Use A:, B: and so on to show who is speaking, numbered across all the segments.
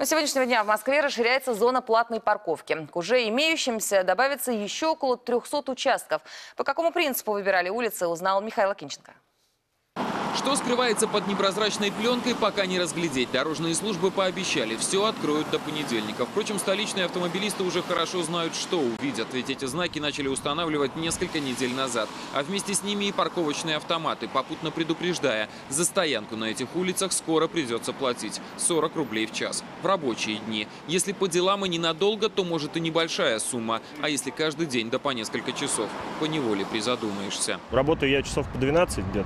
A: Но с сегодняшнего дня в Москве расширяется зона платной парковки. К уже имеющимся добавится еще около 300 участков. По какому принципу выбирали улицы, узнал Михаил Акинченко.
B: Что скрывается под непрозрачной пленкой, пока не разглядеть. Дорожные службы пообещали, все откроют до понедельника. Впрочем, столичные автомобилисты уже хорошо знают, что увидят. Ведь эти знаки начали устанавливать несколько недель назад. А вместе с ними и парковочные автоматы, попутно предупреждая, за стоянку на этих улицах скоро придется платить 40 рублей в час. В рабочие дни. Если по делам и ненадолго, то может и небольшая сумма. А если каждый день, да по несколько часов, поневоле призадумаешься.
C: Работаю я часов по 12 где-то.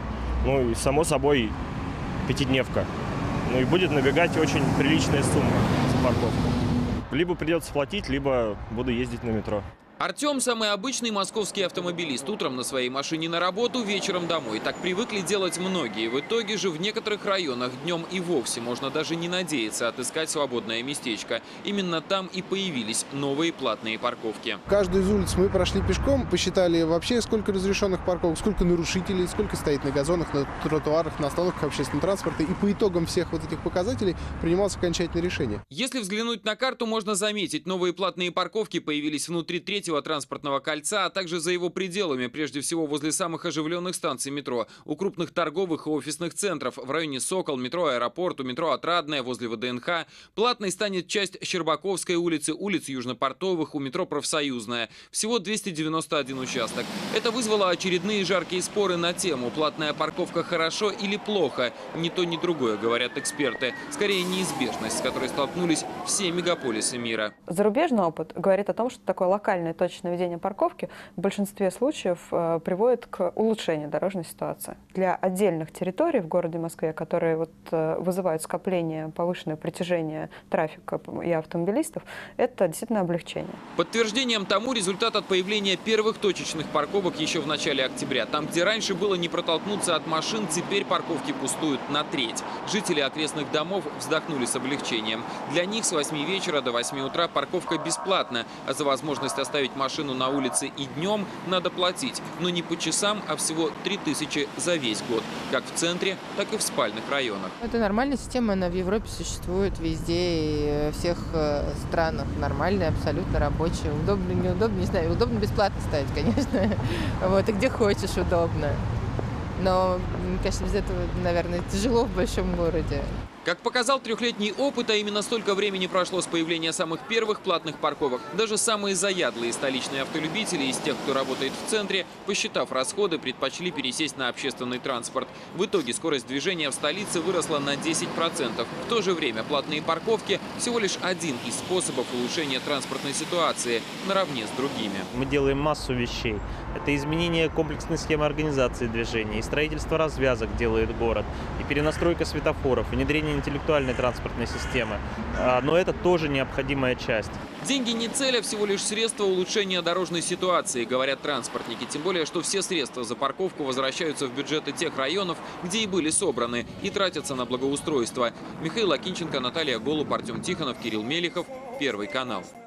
C: Ну и, само собой, пятидневка. Ну и будет набегать очень приличная сумма за парковку. Либо придется платить, либо буду ездить на метро.
B: Артем – самый обычный московский автомобилист. Утром на своей машине на работу, вечером домой. Так привыкли делать многие. В итоге же в некоторых районах днем и вовсе можно даже не надеяться отыскать свободное местечко. Именно там и появились новые платные парковки.
D: Каждую из улиц мы прошли пешком, посчитали вообще, сколько разрешенных парковок, сколько нарушителей, сколько стоит на газонах, на тротуарах, на остановках общественного транспорта. И по итогам всех вот этих показателей принималось окончательное решение.
B: Если взглянуть на карту, можно заметить, новые платные парковки появились внутри третьего транспортного кольца, а также за его пределами, прежде всего возле самых оживленных станций метро, у крупных торговых и офисных центров, в районе Сокол, метро Аэропорт, у метро Отрадное, возле ВДНХ. Платной станет часть Щербаковской улицы, улиц Южнопортовых, у метро Профсоюзная. Всего 291 участок. Это вызвало очередные жаркие споры на тему: платная парковка хорошо или плохо. Ни то, ни другое, говорят эксперты. Скорее, неизбежность, с которой столкнулись все мегаполисы мира.
E: Зарубежный опыт говорит о том, что такое локальное точное ведение парковки в большинстве случаев приводит к улучшению дорожной ситуации. Для отдельных территорий в городе Москве, которые вызывают скопление, повышенное притяжение трафика и автомобилистов, это действительно облегчение.
B: Подтверждением тому результат от появления первых точечных парковок еще в начале октября. Там, где раньше было не протолкнуться от машин, теперь парковки пустуют на треть. Жители окрестных домов вздохнули с облегчением. Для них с 8 вечера до 8 утра парковка бесплатна, а за возможность оставить машину на улице и днем надо платить. Но не по часам, а всего 3000 за весь год. Как в центре, так и в спальных районах.
F: Это нормальная система, она в Европе существует везде и во всех странах. Нормальная, абсолютно рабочая. Удобно, неудобно, не знаю. Удобно бесплатно ставить, конечно. Вот, и где хочешь удобно. Но, конечно, без этого, наверное, тяжело в большом городе.
B: Как показал трехлетний опыт, а именно столько времени прошло с появления самых первых платных парковок, даже самые заядлые столичные автолюбители из тех, кто работает в центре, посчитав расходы, предпочли пересесть на общественный транспорт. В итоге скорость движения в столице выросла на 10%. В то же время платные парковки – всего лишь один из способов улучшения транспортной ситуации наравне с другими.
G: Мы делаем массу вещей. Это изменение комплексной схемы организации движения, и строительство развязок делает город, и перенастройка светофоров, и внедрение интеллектуальной транспортной системы. Но это тоже необходимая часть.
B: Деньги не цель, а всего лишь средство улучшения дорожной ситуации, говорят транспортники. Тем более, что все средства за парковку возвращаются в бюджеты тех районов, где и были собраны, и тратятся на благоустройство. Михаил Акинченко, Наталья Голуб, Артем Тихонов, Кирилл Мелихов. Первый канал.